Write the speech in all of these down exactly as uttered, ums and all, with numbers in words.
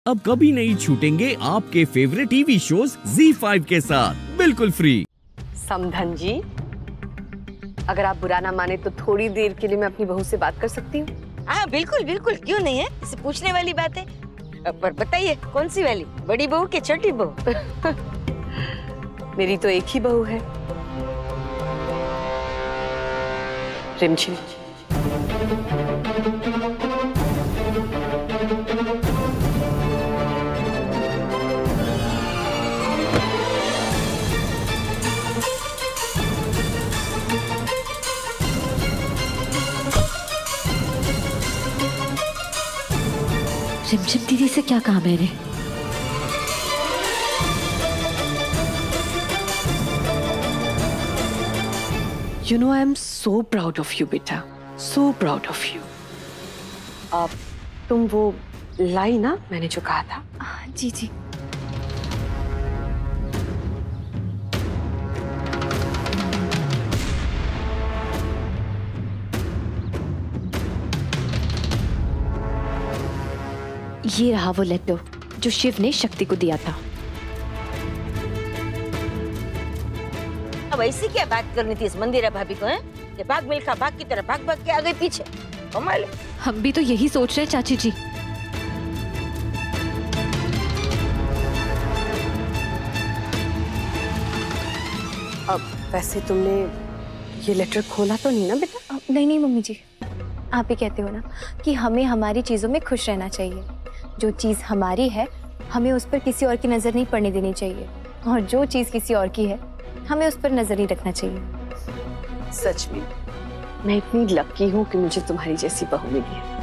अब कभी नहीं छूटेंगे आपके favourite TV shows Zee five के साथ बिल्कुल फ्री। समधन जी, अगर आप बुरा ना माने तो थोड़ी देर के लिए मैं अपनी बहू से बात कर सकती हूँ? हाँ बिल्कुल बिल्कुल, क्यों नहीं है, इसे पूछने वाली बात है। पर बताइए कौन सी वाली, बड़ी बहू की छोटी बहू? मेरी तो एक ही बहू है, रिमझिम। रिमझिम दीदी से क्या कहा मैंने? You know, I am so proud of you, बेटा, so proud of you. अब तुम वो लाई ना मैंने जो कहा था? जी जी। ये रहा वो लेटर जो शिव ने शक्ति को दिया था। अब ऐसी क्या बात करनी थी इस मंदिरा भाभी को, हैं? कि भाग मिल्खा भाग की तरह भाग भाग के आ गई पीछे। कमाल। हम भी तो यही सोच रहे हैं चाची जी। अब वैसे तुमने ये लेटर खोला तो नहीं ना बेटा? नहीं नहीं मम्मी जी, आप ही कहते हो ना कि हमें हमारी चीजों में खुश रहना चाहिए। जो चीज हमारी है हमें उस पर किसी और की नजर नहीं पड़ने देनी चाहिए, और जो चीज किसी और की है हमें उस पर नजर नहीं रखना चाहिए। सच में मैं इतनी लकी हूँ कि मुझे तुम्हारी जैसी बहू मिली है।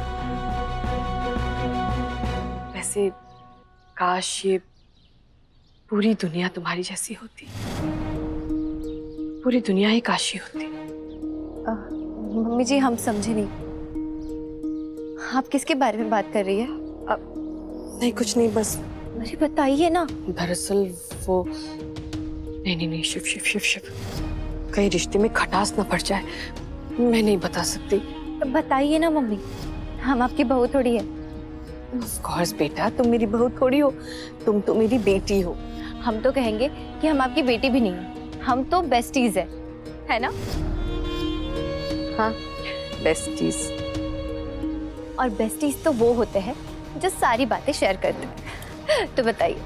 वैसे काश ये पूरी दुनिया तुम्हारी जैसी होती, पूरी दुनिया ही काशी होती। आ, मम्मी जी हम समझे नहीं, आप किसके बारे में बात कर रही है? आ, नहीं कुछ नहीं, बस। अरे बताइए ना। दरअसल वो नहीं नहीं नहीं शिव शिव शिव शिव कहीं रिश्ते में खटास ना पड़ जाए, मैं नहीं बता सकती। बताइए ना मम्मी, हम आपकी बहू थोड़ी है। ऑफ कोर्स बेटा, तुम मेरी बहू थोड़ी हो, तुम तो मेरी बेटी हो। हम तो कहेंगे कि हम आपकी बेटी भी नहीं है, हम तो बेस्टीज है, है ना? हाँ बेस्टीज। और बेस्टीज तो वो होते हैं जो सारी बातें शेयर करते हैं। तो बताइए।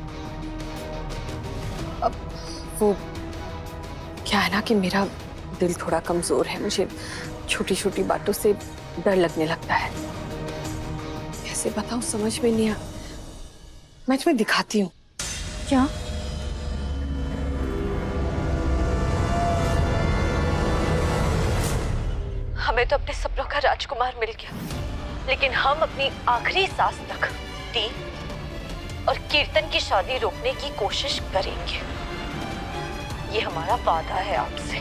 अब वो क्या है ना कि मेरा दिल थोड़ा कमजोर है, मुझे छोटी छोटी बातों से डर लगने लगता है। कैसे बताऊं, समझ में नहीं आ। मैं तुम्हें दिखाती हूँ। क्या? हमें तो अपने सपनों का राजकुमार मिल गया, लेकिन हम अपनी आखिरी सांस तक दी और कीर्तन की शादी रोकने की कोशिश करेंगे। ये हमारा वादा है आपसे।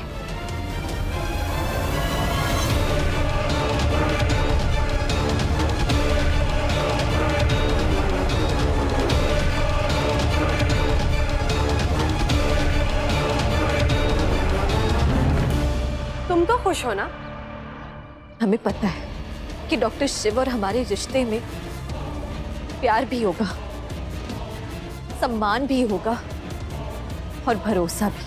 तुम तो खुश हो ना? हमें पता है कि डॉक्टर शिव और हमारे रिश्ते में प्यार भी होगा, सम्मान भी होगा और भरोसा भी।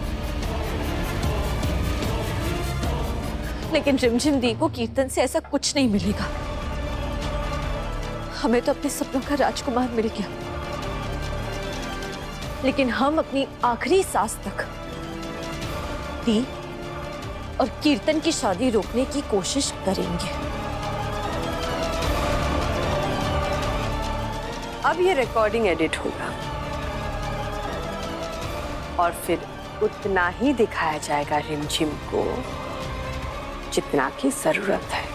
लेकिन रिमझिम दी को कीर्तन से ऐसा कुछ नहीं मिलेगा। हमें तो अपने सपनों का राजकुमार मिल गया, लेकिन हम अपनी आखिरी सांस तक दी और कीर्तन की शादी रोकने की कोशिश करेंगे। अब ये रिकॉर्डिंग एडिट होगा और फिर उतना ही दिखाया जाएगा रिमझिम को जितना की जरूरत है।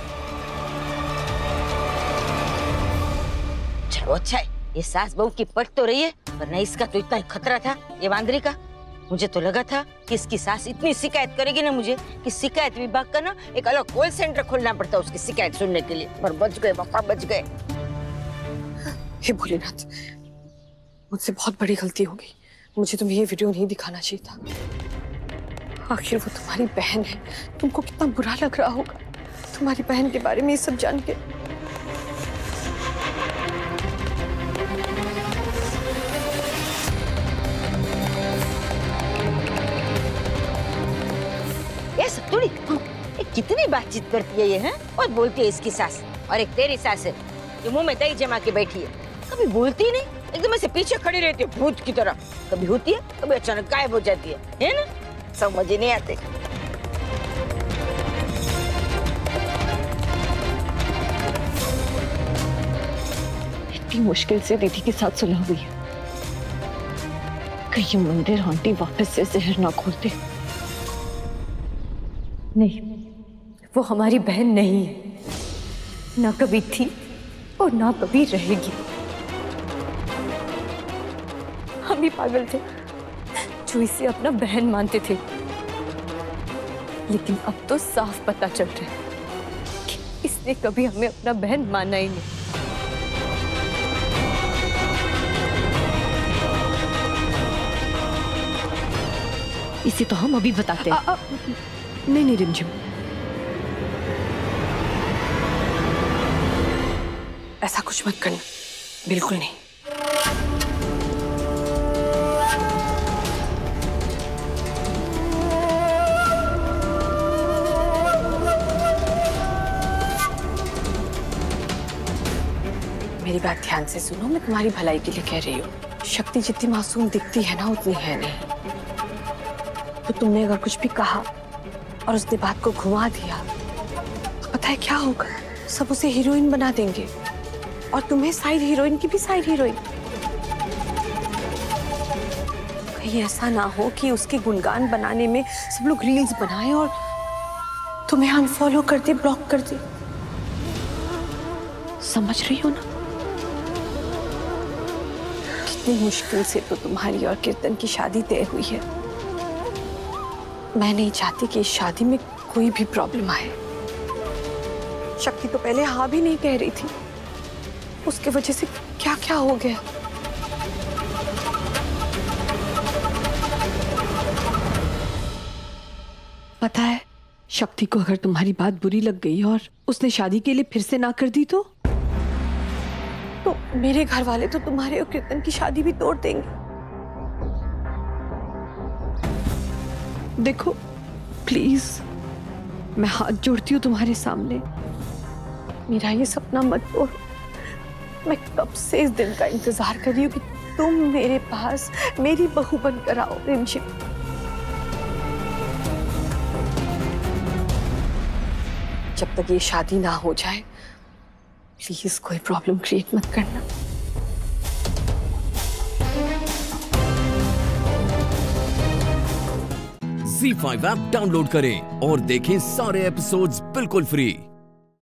चलो अच्छा है, ये सास बहू की पट तो रही है, वरना इसका तो इतना खतरा था ये वांदरी का। मुझे तो लगा था कि इसकी सास इतनी शिकायत करेगी ना मुझे कि शिकायत विभाग का ना एक अलग कॉल सेंटर खोलना पड़ता उसकी शिकायत सुनने के लिए। पर बच गए पापा, बच गए। हे भोलेनाथ, मुझसे बहुत बड़ी गलती हो गई। मुझे तुम्हें ये वीडियो नहीं दिखाना चाहिए था। आखिर वो तुम्हारी बहन है, तुमको कितना बुरा लग रहा होगा तुम्हारी बहन के बारे में ये सब जान के। कितनी बातचीत करती है ये, हैं? बहुत बोलती है इसकी सास। और एक तेरी सास है जो मुंह में दही जमा के बैठी है, कभी बोलती नहीं, एकदम ऐसे पीछे खड़ी रहती है भूत की तरह। कभी होती है, कभी अचानक गायब हो जाती है, है ना? समझ ही नहीं आते। इतनी मुश्किल से दीदी के साथ सुलह हुई है, कहीं मंदिर आंटी वापस से जहर ना खोलते। नहीं, वो हमारी बहन नहीं है, ना कभी थी और ना कभी रहेगी। हम ही पागल थे जो इसे अपना बहन मानते थे, लेकिन अब तो साफ पता चल रहा है कि इसने कभी हमें अपना बहन माना ही नहीं। इसे तो हम अभी बताते हैं। आ, आ, नहीं नहीं रिमझिम, ऐसा कुछ मत करना, बिल्कुल नहीं। मेरी बात ध्यान से सुनो, मैं तुम्हारी भलाई के लिए कह रही हूँ। शक्ति जितनी मासूम दिखती है ना, उतनी है नहीं। तो तुमने अगर कुछ भी कहा और उसने बात को घुमा दिया तो पता है क्या होगा? सब उसे हीरोइन बना देंगे और तुम्हें साइड हीरोइन की भी साइड हीरोइन। कहीं ऐसा ना हो कि उसके गुणगान बनाने में सब लोग रील्स बनाएं और तुम्हें अनफॉलो कर दे, ब्लॉक कर दे। समझ रही हो ना? कितनी मुश्किल से तो तुम्हारी और कीर्तन की शादी तय हुई है। मैं नहीं चाहती कि इस शादी में कोई भी प्रॉब्लम आए। शक्ति तो पहले हाँ भी नहीं कह रही थी, उसके वजह से क्या क्या हो गया। पता है, शक्ति को अगर तुम्हारी बात बुरी लग गई और उसने शादी के लिए फिर से ना कर दी तो तो मेरे घर वाले तो तुम्हारे और कीर्तन की शादी भी तोड़ देंगे। देखो प्लीज, मैं हाथ जोड़ती हूँ तुम्हारे सामने, मेरा ये सपना मत तोड़। मैं कब से इस दिन का इंतजार कर रही हूँ कि तुम मेरे पास मेरी बहू बनकर आओ रिमझिम। जब तक ये शादी ना हो जाए प्लीज कोई प्रॉब्लम क्रिएट मत करना। ज़ी फाइव ऐप डाउनलोड करें और देखें सारे एपिसोड्स बिल्कुल फ्री।